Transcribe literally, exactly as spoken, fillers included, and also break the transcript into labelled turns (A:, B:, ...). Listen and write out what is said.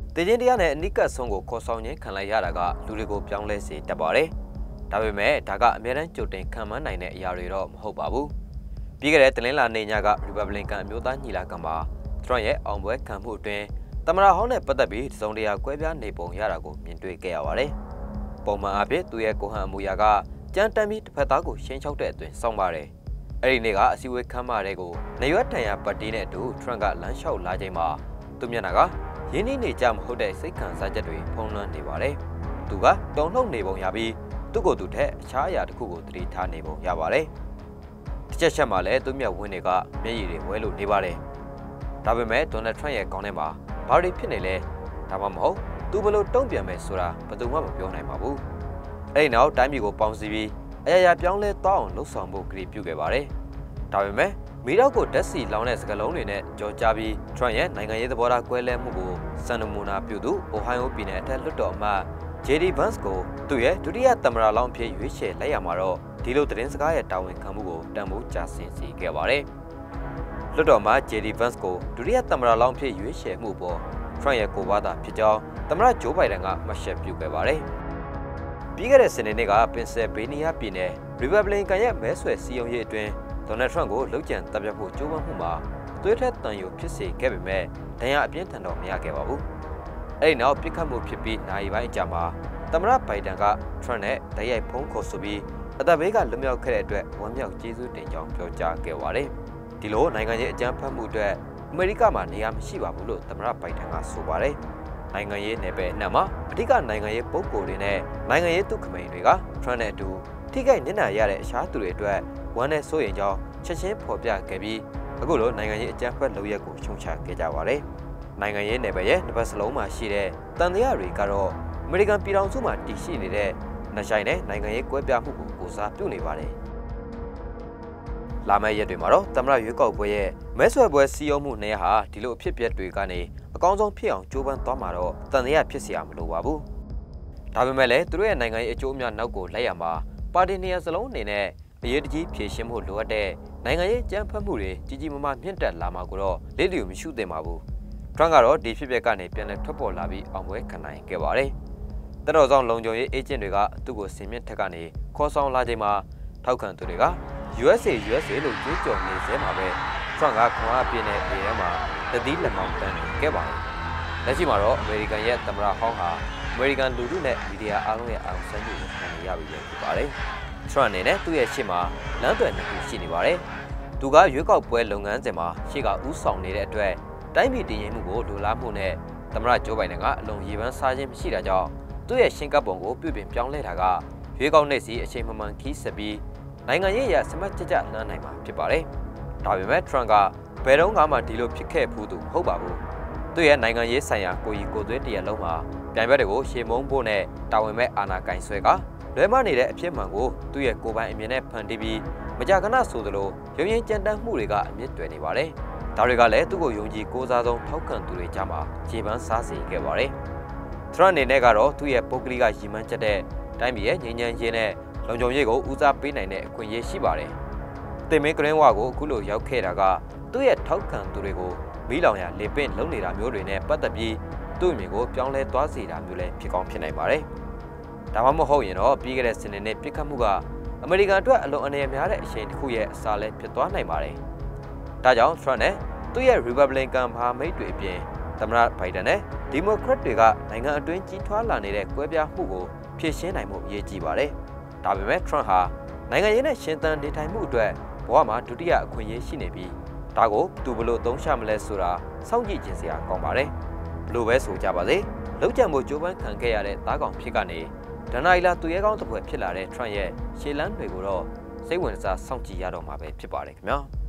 A: တေချင်းတရားနဲ့အနိကတ်ဆုံးကိုခေါ်ဆောင်ခြင်းခံလိုက်ရတာကလူတွေကိုပြောင်းလဲစေတတ်ပါတယ်။ဒါပေမဲ့ဒါကအများတန်းကြိုတင်ခံမှန်းနိုင်တဲ့အရာတွေတော့မဟုတ်ပါဘူး။ပြီးခဲ့တဲ့တလင်းလာနေညက Republican အမျိုးသားညီလာခံမှာ Trump ရဲ့အောင်ပွဲခံမှုအတွင်းသမ္မတဟောင်းနဲ့ပတ်သက်ပြီးသုံးတရာကွဲပြားနေပုံရတာကိုမြင်တွေ့ခဲ့ရပါတယ်။ပုံမှန်အဖြစ်သူရဲ့ကိုဟန်အမူအရာကကြမ်းတမ်းပြီးတစ်ဖက်သားကိုရှင်းချောက်တဲ့အသွင်ဆောင်ပါတယ်။အဲ့ဒီနေ့ကအစည်းအဝေးခန်းမတွေကိုနေရွက်တန်ရပတ်တီးနဲ့အတူ Trump ကလမ်းလျှောက်လာချိန်မှာသူမျက်နှာကရင်းနှီးနေကြမဟုတ်တဲ့စိတ်ခံစားချက်တွေဖုံးလွှမ်းနေပါတယ်။သူကတုံ့နှုတ်နေပုံရပြီးသူ့ကိုယ်သူထက်အခြားအရာတစ်ခုကိုသတိထားနေပုံရပါတယ်။တစ်ချက်ချက်မှလည်းသူ့မျက်ဝန်းတွေကမျက်ရည်တွေဝဲလို့နေပါတယ်။ဒါပေမဲ့ဒေါ်နယ်ထရန့်ရဲ့ခေါင်းထဲမှာဘာတွေဖြစ်နေလဲဒါမှမဟုတ်သူဘယ်လိုတုံ့ပြန်မယ်ဆိုတာဘယ်သူမှမပြောနိုင်ပါဘူး။အဲ့ဒီနောက်တိုင်းပြည်ကိုပေါင်းစည်းပြီးအရာရာပြောင်းလဲသွားအောင်လှုပ်ဆောင်ဖို့ကြိပြုခဲ့ပါတယ်။ဒါပေမဲ့မိတော့ကိုဓာတ်စီလောင်းတဲ့စကားလုံးတွေနဲ့ကြော်ကြားပြီးထရန့်ရဲ့နိုင်ငံရေးသဘောထားကွဲလဲမှုကိုစံနမူနာပြုသူအိုဟိုင်ယိုပြည်နယ်အထက်လွှတ်တော်အမတ် ဂျေ ဒီ Vance ကိုသူ့ရဲ့ဒုတိယသမ္မတလောင်းဖြစ်ရွေးချယ်လိုက်ရမှာတော့ဒီလိုသတင်းစကားရဲ့တာဝန်ခံမှုကိုတန်ဖိုးကျဆင်းစေခဲ့ပါတယ်။လွှတ်တော်မှာ ဂျေ ဒီ Vance ကိုဒုတိယသမ္မတလောင်းဖြစ်ရွေးချယ်မှုပေါ်ထရန့်ရဲ့ကိုဝါသာဖြစ်ကြောင်းသမ္မတဂျိုးဘိုင်ဒန်ကမှတ်ချက်ပြုခဲ့ပါတယ်။ပြီးခဲ့တဲ့စနေနေ့ကပင်ဆယ်ဗေးနီးယားပြည်နယ် Republican ရဲ့မဲဆွယ်စည်းရုံးရေးအတွင်းဒေါ်နယ်ထရန့်ကိုလုံခြံတပ်ပြဖို့ကြိုးပမ်းမှုမှာသွေးထက်တန်ယိုဖြစ်စေခဲ့ပေမဲ့ဒဏ်ရာအပြင်းထန်တော့မရခဲ့ပါဘူး။အဲ့ဒီနောက်ပြစ်ခတ်မှုဖြစ်ပြီးနိုင်ပိုင်းအကြာမှာသမ္မတဘိုင်ဒန်ကထရန့်နဲ့ဓာတ်ရိုက်ဖုန်းခေါ်ဆိုပြီးအသက်ဘေးကလွတ်မြောက်ခဲ့တဲ့အတွက်ဝမ်းမြောက်ကျေးဇူးတင်ကြောင်းပြောကြားခဲ့ပါတယ်။ဒီလိုနိုင်ငံရေးအကြမ်းဖက်မှုအတွက်အမေရိကမှာနေရာမရှိပါဘူးလို့သမ္မတဘိုင်ဒန်ကဆိုပါတယ်။နိုင်ငံရေးနယ်ပယ်အနှံ့မှာအဓိကနိုင်ငံရေးပုံကိုယ်တွေနဲ့နိုင်ငံရေးသူခမိန်တွေကထရန့်နဲ့အတူထိခိုက်နစ်နာရတဲ့အခြားသူတွေအတွက်ဝမ်းနဲ့စိုးရိမ်ကြောင်းချက်ချင်းဖော်ပြခဲ့ပြီးအခုလိုနိုင်ငံရေးအကြမ်းဖက်လုပ်ရက်ကိုရှုံချခဲ့ကြပါတယ်။နိုင်ငံရေးနယ်ပယ်ရဲ့တစ်ပတ်စလုံးမှာရှိတဲ့တန်တရားတွေကတော့အမေရိကန်ပြည်ထောင်စုမှာတည်ရှိနေတဲ့နှဆိုင်တဲ့နိုင်ငံရေးကွဲပြားမှုကိုကိုစားပြုနေပါတယ်။လာမယ့်ရက်တွေမှာတော့သမ္မတရွေးကောက်ပွဲရဲ့မဲဆွယ်ပွဲစည်းရုံးမှုနေရာဟာဒီလိုအဖြစ်အပျက်တွေကနေအကောင်းဆုံးဖြစ်အောင်ကြိုးပမ်းသွားမှာတော့တန်တရားဖြစ်เสียမလိုပါဘူး။ဒါပေမဲ့လည်းသူတို့ရဲ့နိုင်ငံရေးအကျိုးအများနောက်ကိုလိုက်ရမှာပါတီနေရာစလုံးအနေနဲ့အရေးတကြီးဖြည့်ရှင်းဖို့လိုအပ်တဲ့နိုင်ငံရေးကြမ်းဖက်မှုတွေကြီးကြီးမားမားမြင့်တက်လာမှာကိုတော့လေးလျူမရှိသင့်ပါဘူး။ထရန့်ကတော့ဒီဖြစ်ပျက်ကနေပြန်လည်ထွက်ပေါ်လာပြီးအောင်ပွဲခံနိုင်ခဲ့ပါတယ်။တတော်ဆောင်လုံခြုံရေးအေဂျင့်တွေကသူ့ကိုစင်မြင့်ထက်ကနေခေါ်ဆောင်လာချိန်မှာထောက်ခံသူတွေက ယူ အက်စ် အေ ယူ အက်စ် အေ လို့ကြွေးကြော်နေစေမှာပဲထရန့်ကခွန်အားပြည့်တဲ့နေရာမှာတတိလက်မောင်းတန်းနေခဲ့ပါတယ်။လက်ရှိမှာတော့အမေရိကန်ရဲ့သမ္မတဟောင်းဟာအမေရိကန်လူထုနဲ့မီဒီယာအားလုံးရဲ့အောင်ဆန်းမှုကိုခံရပြီးဖြစ်ပါတယ်။ ထရန့်အနေနဲ့သူ့ရဲ့ရှေ့မှာလမ်းသွယ်နှစ်ခုရှိနေပါတယ်။သူကရွေးကောက်ပွဲလုပ်ငန်းစဉ်မှာရှေ့ကဥဆောင်နေတဲ့အတွက်တိုင်းပြည်တည်ငြိမ်မှုကိုလိုလားမှုနဲ့သမ္မတဂျိုးဘိုင်ဒန်ကအလုံးရေပန်းစားခြင်းမရှိတာကြောင့်သူ့ရဲ့ရှင်းကပ်ပုံကိုပြုပြင်ပြောင်းလဲတာကရွေးကောက်နေစီအချိန်မှန်မှန်ခီးဆက်ပြီးနိုင်ငံရေးအရစမတ်ကြကြလှမ်းနိုင်မှာဖြစ်ပါတယ်။ဒါပေမဲ့ထရန့်ကဘယ်တော့မှဒီလိုဖြစ်ခဲ့ဘူးသူမဟုတ်ပါဘူး။သူ့ရဲ့နိုင်ငံရေးဆိုင်ရာကိုကြီးကိုသွေးတရလုံးမှာပြိုင်ဘက်တွေကိုရှေ့မုံဖို့နဲ့တာဝန်မဲ့အာဏာကင်ဆွဲကလွဲမနေတဲ့အဖြစ်မှန်ကိုသူ့ရဲ့ကိုယ်ပိုင်အမြင်နဲ့ဖန်တီးပြီးမကြာခဏဆိုသလိုရုံရင်ကြမ်းတမ်းမှုတွေကအမြင့်တွယ်နေပါတယ်။ဒါတွေကလည်းသူ့ကိုယုံကြည်ကိုးစားဆုံးထောက်ခံသူတွေကြားမှာခြေပန်းစားစေခဲ့ပါတယ်။ထရန့်အနေနဲ့ကတော့သူ့ရဲ့ပုဂ္ဂလိကရည်မှန်းချက်တဲ့တိုင်းပြည်ရဲ့ငြိမ်းချမ်းရေးနဲ့လုံခြုံရေးကိုဦးစားပေးနိုင်တဲ့အခွင့်အရေးရှိပါတယ်။တင်မင်းကရင်ဝါကိုအခုလိုရောက်ခဲ့တာကသူ့ရဲ့ထောက်ခံသူတွေကိုမီးလောင်ရလေပင့်လုံနေတာမျိုးတွေနဲ့ပတ်သက်ပြီးသူ့အမြင်ကိုပြောင်းလဲသွားစေတာမျိုးလည်းဖြစ်ကောင်းဖြစ်နိုင်ပါတယ်။ဒါမှမဟုတ်ရင်တော့ပြီးခဲ့တဲ့စနေနေ့ပြစ်ခတ်မှုကအမေရိကန်အတွက်အလွန်အနေများတဲ့အချိန်တစ်ခုရဲ့အစားလဲဖြစ်သွားနိုင်ပါတယ်။ဒါကြောင့်ထရန့်နဲ့သူ့ရဲ့ Republican မဟာမိတ်တွေအပြင်သမ္မတဘိုင်ဒန်နဲ့ Democrat တွေကနိုင်ငံအတွင်းကြီးထွားလာနေတဲ့ကွဲပြားမှုကိုဖြေရှင်းနိုင်မှုအရေးကြီးပါတယ်။ဒါပေမဲ့ထရန့်ဟာနိုင်ငံရေးနဲ့ရှင်သန်နေထိုင်မှုအတွက်ဘဝမှာဒုတိယအခွင့်အရေးရှိနေပြီးဒါကိုသူဘလို့သုံးချမလဲဆိုတာစောင့်ကြည့်ခြင်းစရာကောင်းပါတယ်။ဘလို့ပဲဆိုကြပါစေလုံခြံမှုကြိုးပမ်းခံခဲ့ရတဲ့သားကောင်ဖြစ်ကနေဒဏ္ဍာရီလာသူရဲကောင်းတစ်ပွဲဖြစ်လာတဲ့ထရန့်ရဲ့ရှေ့လန်းတွေကိုတော့စိတ်ဝင်စားစောင့်ကြည့်ရတော့မှာပဲဖြစ်ပါတယ်ခင်ဗျာ။